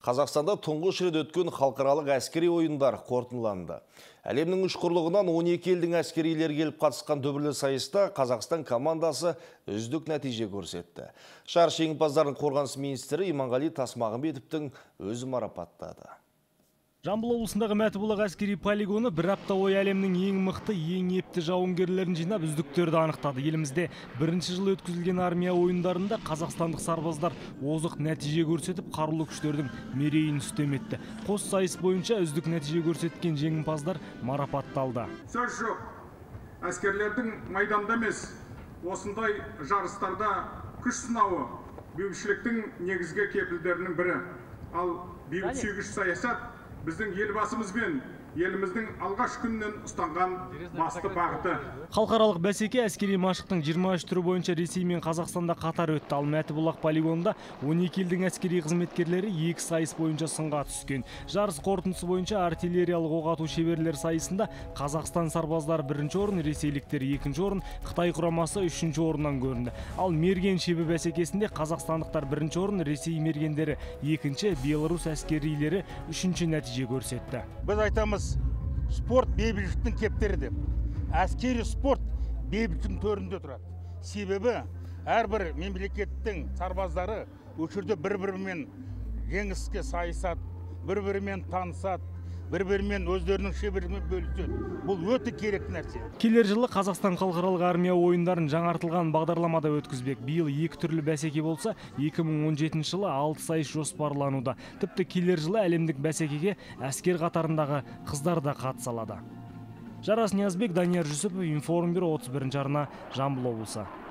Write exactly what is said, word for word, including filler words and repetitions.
Қазақстанда тұңғыш рет өткен халықаралық әскери ойындар қорытындыланды. Әлемнің үш құрлығынан он екі елдің әскерилері келіп қатысқан дүбірлі сайыста Қазақстан командасы үздік нәтиже көрсетті. Шаршы жеңімпаздарын қорғаныс министрі Иманғали Тасмағамбетовтің өзі марапаттады. Жамбыл облысындағы Мәтібұлақ әскери полигоны бір апта бойы әлемнің ең мықты, ең епті жауынгерлерін жинап үздіктерді анықтады. Елімізде бірінші жыл өткізілген армия ойындарында қазақстандық сарбаздар озық нәтиже көрсетіп, қарулы күштердің мерейін үстем етті. Қос сайыс бойынша үздік нәтиже көрсеткен жеңімпаздар марапатталды. Сөз жоқ, әскерлердің майданда емес, осындай жарыстарда күш сынауы бейбітшіліктің негізгі кепілдерінің бірі. Ал бейбітсүйгіш саясат біздің елбасымыз бен еліміздің алғаш күннен ұстанған басты бағыты. Халықаралық бәсеке әскери машықтың жиырма үш түрі бойынша Ресей мен Қазақстанда қатар өтті. Ал Мәтібұлақ полигонында он екі елдің әскери қызметкерлері екі сайыс бойынша сынға түскен. Жарыс қорытындысы бойынша артиллериялық оқ ату шеберлер сайысында Қазақстан сарбаздары бірінші орын, ресейліктер екінші орын, Қытай құрамасы үшінші орыннан көрінді. Ал мерген шебі бәсекесінде қазақстандықтар бірінші орын, Ресей мергендері екінші, Беларусь әскерилері үшінші нәтиже көрсетті. Біз айтамыз, спорт бейбітшіліктің кептері деп. Әскери спорт бейбітшіліктің төрінде тұрады. Себебі әрбір мемлекеттің сарбаздары өшірді бір-бірімен жеңіске сайысады, бір-бірімен танысады, бір-бірімен өздерінің шеберлігімен бөліседі. Бұл өте керекті нәрсе. Келер жылы Қазақстан халықаралық армия ойындарын жаңартылған бағдарламада өткізбек. Биыл екі түрлі бәсеке болса, екі мың он жетінші жылы алты сайыс жоспарлануда. Тіпті келер жылы әлемдік бәсекеге әскер қатарындағы қыздар да қатыса алады. Жарас Ниязбек, Данияр Жүсіпов, Информбюро, отыз бірінші арна, Жамбыл облысы.